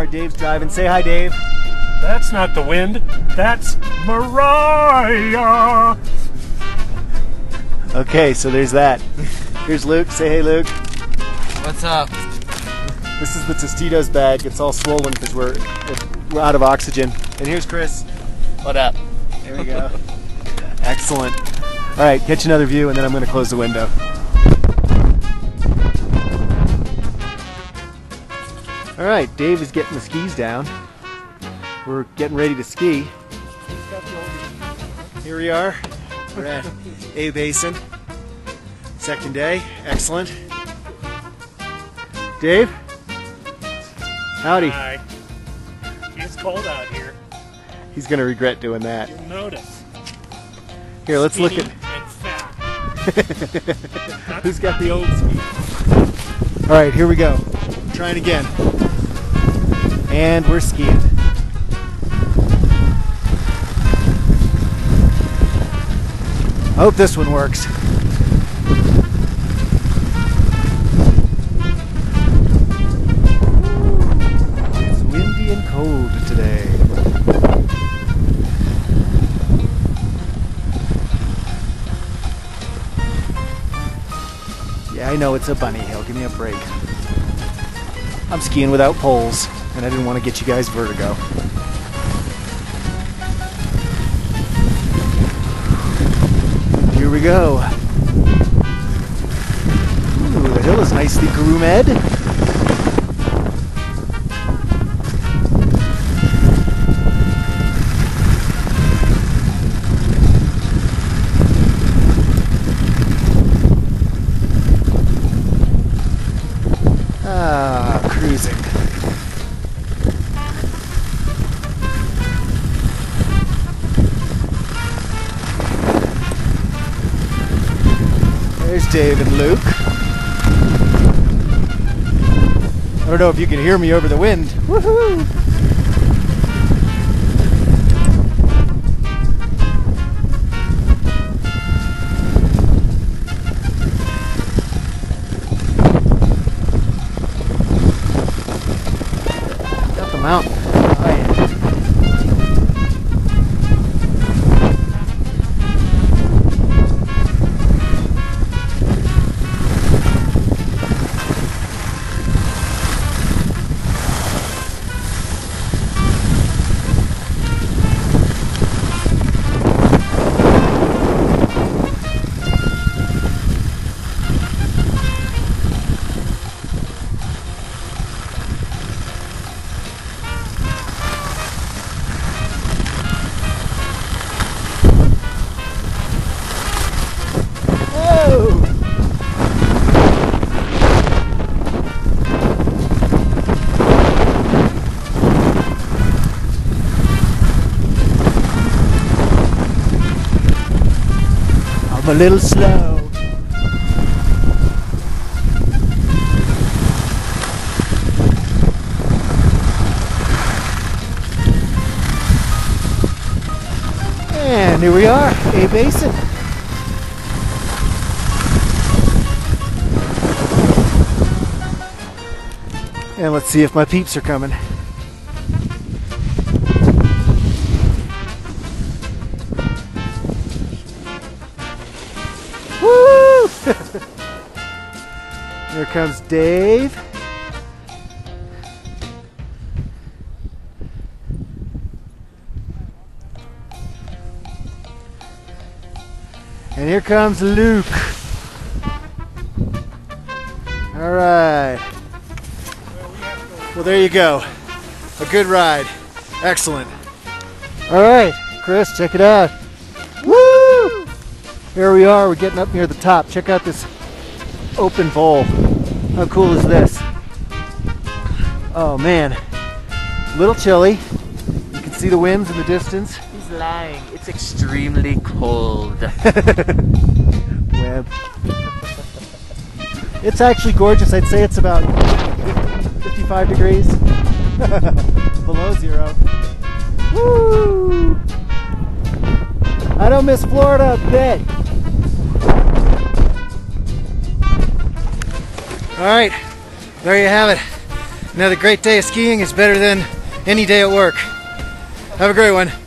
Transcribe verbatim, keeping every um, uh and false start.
are. Dave's driving. Say hi, Dave. That's not the wind. That's Mariah. Okay, so there's that. Here's Luke. Say hey, Luke. What's up? This is the Tostitos bag. It's all swollen because we're we're out of oxygen. And here's Chris. What up? There we go. Excellent. All right, catch another view, and then I'm going to close the window. All right, Dave is getting the skis down. We're getting ready to ski. Here we are. We're at A-basin. Second day. Excellent. Dave? Howdy. Hi. It's cold out here. He's going to regret doing that. You'll notice. Here, let's Skinny look at... and fat. Who's got the old ski? All right, here we go. Trying again. And we're skiing. I hope this one works. It's windy and cold today. Yeah, I know it's a bunny hill. Give me a break. I'm skiing without poles, and I didn't want to get you guys vertigo. Here we go. Ooh, the hill is nicely groomed. Ah, cruising. There's Dave and Luke. I don't know if you can hear me over the wind. Woohoo! Up the mountain. Oh, yeah. I'm a little slow. And here we are, A-basin. And let's see if my peeps are coming. Woo! Here comes Dave. And here comes Luke. All right. Well, there you go. A good ride. Excellent. All right, Chris, check it out. Woo! Here we are. We're getting up near the top. Check out this open bowl. How cool is this? Oh, man. A little chilly. You can see the winds in the distance. He's lying. It's extremely cold. Web. It's actually gorgeous. I'd say it's about fifty-five degrees. Below zero. Woo! I don't miss Florida a bit. All right, there you have it. Another great day of skiing is better than any day at work. Have a great one.